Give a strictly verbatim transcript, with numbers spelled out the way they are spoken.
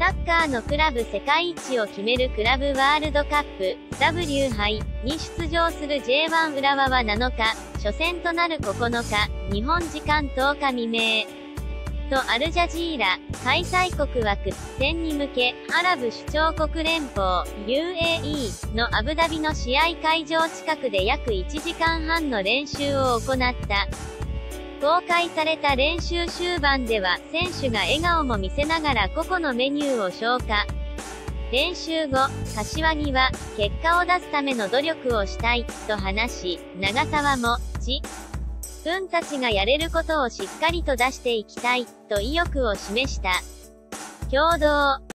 サッカーのクラブ世界一を決めるクラブワールドカップ ダブリュー 杯に出場する ジェイワン 浦和はなのか、初戦となるここのか、日本時間とおか未明。とアルジャジーラ、開催国枠戦に向け、アラブ首長国連邦 ユーエーイー のアブダビの試合会場近くで約いちじかんはんの練習を行った。公開された練習終盤では、選手が笑顔も見せながら個々のメニューを消化。練習後、柏木は、結果を出すための努力をしたい、と話し、長澤も、自分たちがやれることをしっかりと出していきたい、と意欲を示した。共同